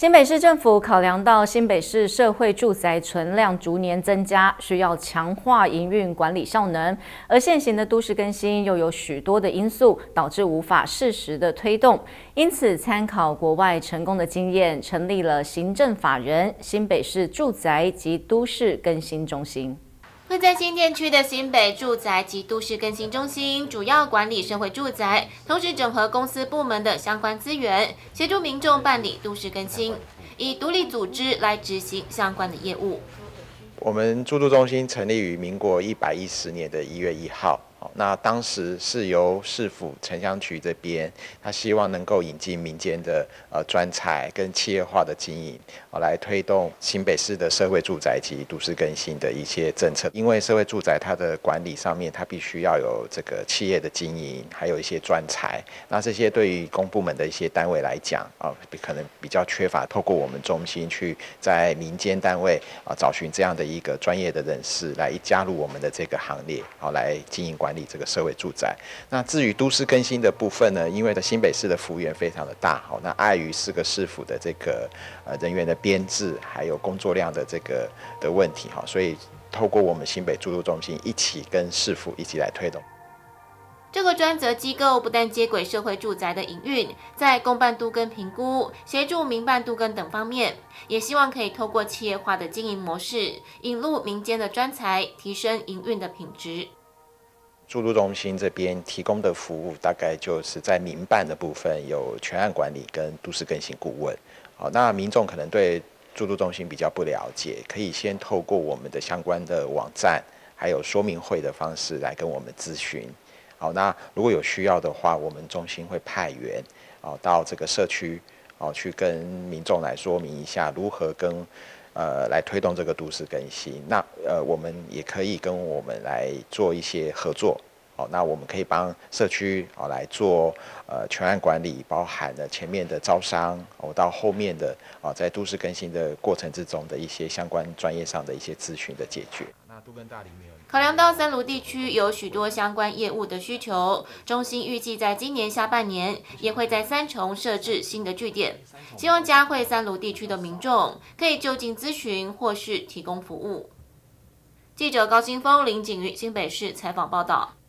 新北市政府考量到新北市社会住宅存量逐年增加，需要强化营运管理效能，而现行的都市更新又有许多的因素，导致无法适时的推动。因此，参考国外成功的经验，成立了行政法人新北市住宅及都市更新中心。 位在新店区的新北住宅及都市更新中心，主要管理社会住宅，同时整合公司部门的相关资源，协助民众办理都市更新，以独立组织来执行相关的业务。 我们住都中心成立于民国110年的1月1号。那当时是由市府城乡局这边，他希望能够引进民间的专才跟企业化的经营，来推动新北市的社会住宅及都市更新的一些政策。因为社会住宅它的管理上面，它必须要有这个企业的经营，还有一些专才。那这些对于公部门的一些单位来讲可能比较缺乏透过我们中心去在民间单位找寻这样的一个专业的人士来加入我们的这个行列，来经营管理这个社会住宅。那至于都市更新的部分呢，因为新北市的幅员非常的大，那碍于4个市府的这个人员的编制，还有工作量的这个的问题，所以透过我们新北住都中心一起跟市府一起来推动。 这个专责机构不但接轨社会住宅的营运，在公办都更评估、协助民办都更等方面，也希望可以透过企业化的经营模式，引入民间的专才，提升营运的品质。 住都中心这边提供的服务，大概就是在民办的部分有全案管理跟都市更新顾问。那民众可能对住都中心比较不了解，可以先透过我们的相关的网站，还有说明会的方式来跟我们咨询。那如果有需要的话，我们中心会派员到这个社区去跟民众来说明一下如何来推动这个都市更新。那我们也可以跟我们来做一些合作。那我们可以帮社区来做全案管理，包含了前面的招商到后面的在都市更新的过程之中的一些相关专业上的一些咨询的解决。那都更大里面考量到三芦地区有许多相关业务的需求，中心预计在今年下半年也会在3重设置新的据点，希望嘉惠三芦地区的民众可以就近咨询或是提供服务。记者高新峰、林景瑜新北市采访报道。